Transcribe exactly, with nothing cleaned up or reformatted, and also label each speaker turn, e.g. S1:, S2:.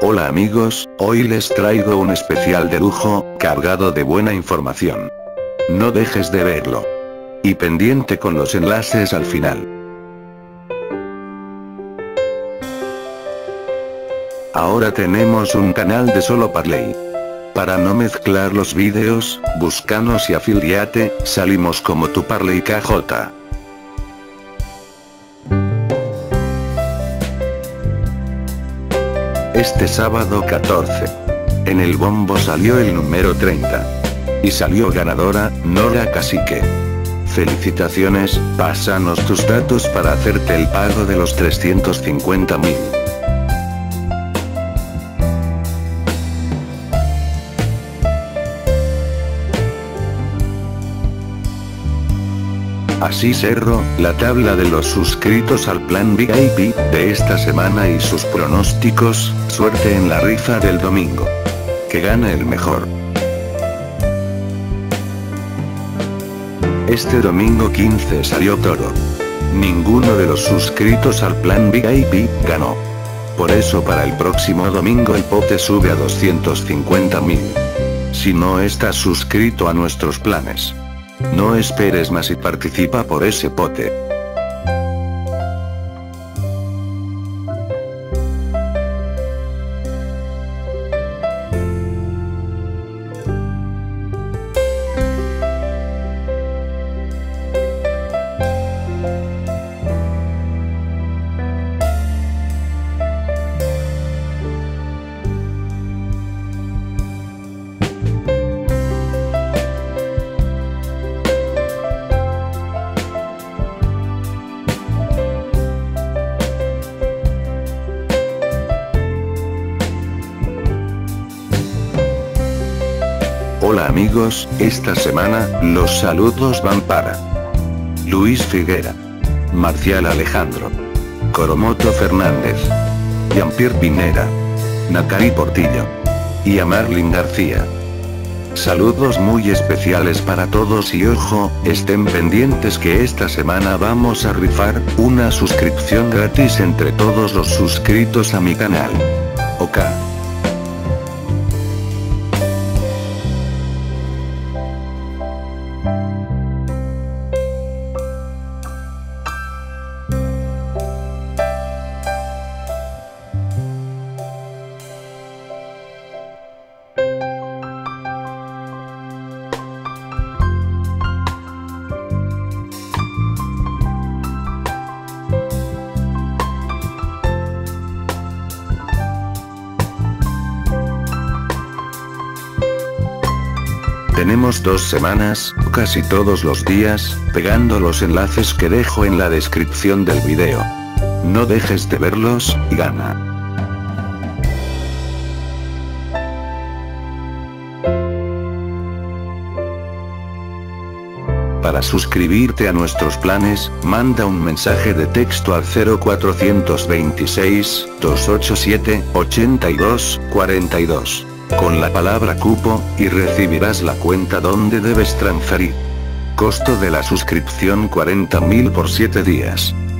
S1: Hola amigos, hoy les traigo un especial de lujo, cargado de buena información. No dejes de verlo. Y pendiente con los enlaces al final. Ahora tenemos un canal de solo Parley. Para no mezclar los vídeos, búscanos y afiliate, salimos como tu Parley K J. Este sábado catorce. En el bombo salió el número treinta. Y salió ganadora, Nora Cacique. Felicitaciones, pásanos tus datos para hacerte el pago de los trescientos cincuenta mil. Así cerró la tabla de los suscritos al plan V I P de esta semana y sus pronósticos. Suerte en la rifa del domingo. Que gane el mejor. Este domingo quince salió Toro. Ninguno de los suscritos al plan V I P ganó. Por eso para el próximo domingo el pote sube a doscientos cincuenta mil. Si no estás suscrito a nuestros planes, no esperes más y participa por ese pote. Hola amigos, esta semana, los saludos van para Luis Figuera, Marcial Alejandro, Coromoto Fernández, Jean-Pierre Pinera, Nakari Portillo y a Marlin García. Saludos muy especiales para todos y ojo, estén pendientes que esta semana vamos a rifar una suscripción gratis entre todos los suscritos a mi canal. Ok. Tenemos dos semanas, casi todos los días, pegando los enlaces que dejo en la descripción del video. No dejes de verlos, y gana. Para suscribirte a nuestros planes, manda un mensaje de texto al cero cuatro dos seis, dos ocho siete, ocho dos cuatro dos. Con la palabra cupo, y recibirás la cuenta donde debes transferir. Costo de la suscripción cuarenta mil por siete días.